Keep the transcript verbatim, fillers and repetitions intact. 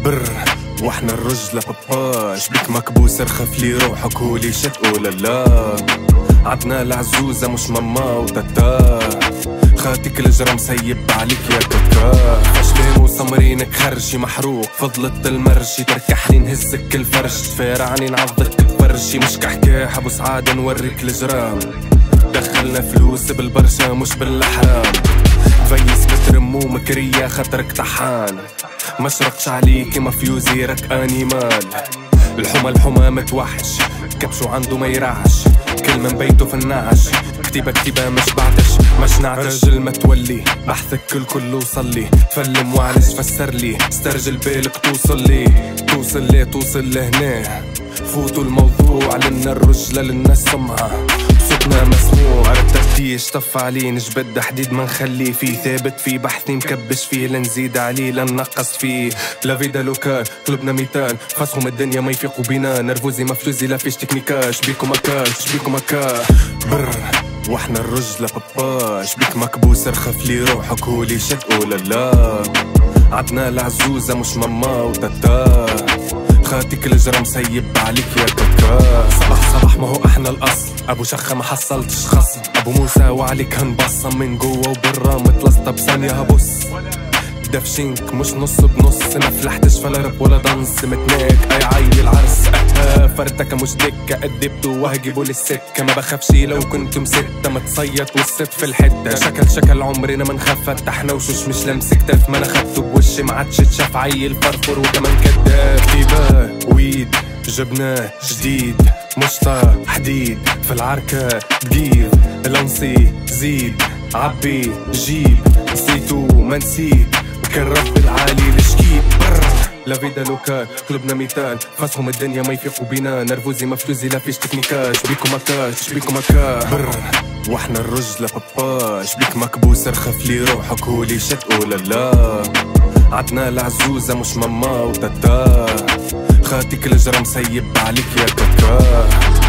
بر واحنا الرجلة بابا شبيك مكبوس ارخف لي روحك هولي شت ولا لا. عدنا العزوزة مش ماما وتاتا خاتك الجرى مسيب عليك يا كاكا. فشلين وسمرينك خرشي محروق فضلت المرشي تركحني نهزك الفرش تفارعني نعضك تفرشي مش كحكاح ابو سعادة نوريك الجرام. دخلنا فلوس بالبرشا مش بالحرام تفيس بترمو مكرية خاطرك طحان مشرقش عليكي مفيوزي رك انيمال. الحمى الحمى متوحش كبشو عنده ما يرعش كل من بيته في النعش كتيبة كتيبة مش بعتش مش نعتش رجل ما تولي بحثك كل كله وصلي تفلم وعلش فسرلي استرجل بالك توصل لي توصل لي توصل لهنا فوتوا الموضوع لنا الرجلة لنا السمعة صوتنا مسموع التفتيش طف عليه نجبد حديد ما نخليه فيه ثابت فيه بحثي مكبش فيه لنزيد عليه لننقص فيه. لا فيدا لوكال قلوبنا ميتان فاسهم الدنيا ما يفيقوا بينا نرفوزي مفلوزي لا فيش تكنيكاش شبيكو مكا شبيكو مكا بر واحنا الرجلة بابا شبيك مكبوس ارخف لي روحك هولي شت ولا لا. عدنا العزوزة مش ماما وتاتا خاتك الجرى مسيب عليك يا كاكا. صباح صباح ما هو احنا الاصل ابو شخة ما حصلتش خصم ابو موسى وعليك هنبصم من جوا وبرا متلسطة بثانية هبص دفشينك مش نص بنص ما فلحتش فلا رب ولا دنس متناك اي عيل عرس اه فرتك مش دكة قدبته وهجيبوا للسكة ما بخافش لو كنتم ستة متصيط والست في الحتة شكل شكل عمرنا ما نخاف فتحنا وشوش مش لمس كتاف ما انا خدته بوشي ما عادش تشاف عيل فرفر وكمان كداب كتيبة ويد جبناه جديد مشطة حديد في العركة دقيق لنصي زيد عبي جيب نسيتو ما نسيت كان رب العالي لشكيب لا فيدا لوكال قلوبنا ميتان فاسهم الدنيا ما يفيقوا بينا نرفوزي مفلوزي لا فيش تكنيكاش شبيكو مكا شبيكو مكا بر واحنا الرجلة بابا شبيك مكبوس ارخف لي روحك هولي شت ولا لا. عدنا العزوزة مش ماما وتاتا خاتك الجرى مسيب عليك يا كاكا.